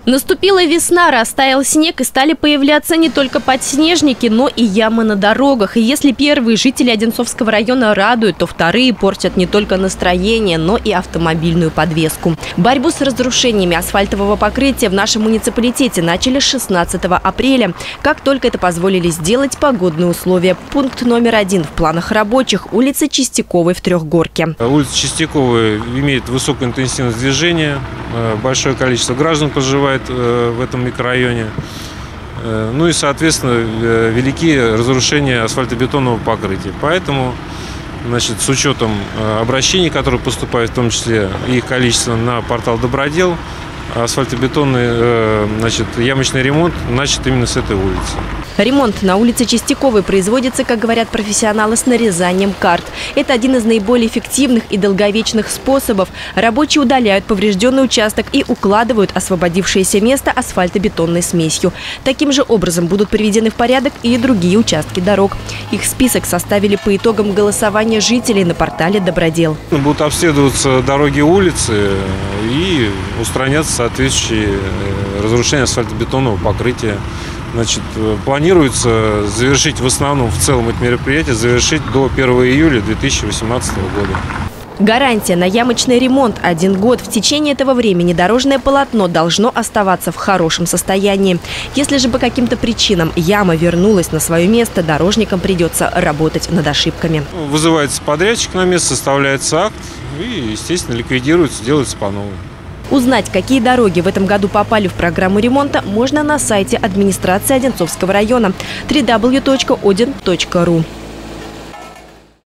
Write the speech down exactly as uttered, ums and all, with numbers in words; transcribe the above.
Наступила весна, растаял снег и стали появляться не только подснежники, но и ямы на дорогах. И если первые жители Одинцовского района радуют, то вторые портят не только настроение, но и автомобильную подвеску. Борьбу с разрушениями асфальтового покрытия в нашем муниципалитете начали с шестнадцатого апреля. Как только это позволили сделать погодные условия. Пункт номер один в планах рабочих – улица Чистяковой в Трехгорке. Улица Чистяковой имеет высокую интенсивность движения, большое количество граждан проживает в этом микрорайоне. Ну и, соответственно, велики разрушения асфальтобетонного покрытия. Поэтому, значит, с учетом обращений, которые поступают, в том числе и их количество на портал Добродел, асфальтобетонный, значит, ямочный ремонт начат именно с этой улицы. Ремонт на улице Чистяковой производится, как говорят профессионалы, с нарезанием карт. Это один из наиболее эффективных и долговечных способов. Рабочие удаляют поврежденный участок и укладывают освободившееся место асфальтобетонной смесью. Таким же образом будут приведены в порядок и другие участки дорог. Их список составили по итогам голосования жителей на портале Добродел. Будут обследоваться дороги, улицы и устраняться соответствующие разрушения асфальтобетонного покрытия. Значит, планируется завершить в основном, в целом это мероприятие, завершить до первого июля две тысячи восемнадцатого года. Гарантия на ямочный ремонт – один год. В течение этого времени дорожное полотно должно оставаться в хорошем состоянии. Если же по каким-то причинам яма вернулась на свое место, дорожникам придется работать над ошибками. Вызывается подрядчик на место, составляется акт и, естественно, ликвидируется, делается по новой. Узнать, какие дороги в этом году попали в программу ремонта, можно на сайте администрации Одинцовского района дабл ю дабл ю дабл ю точка один точка ру.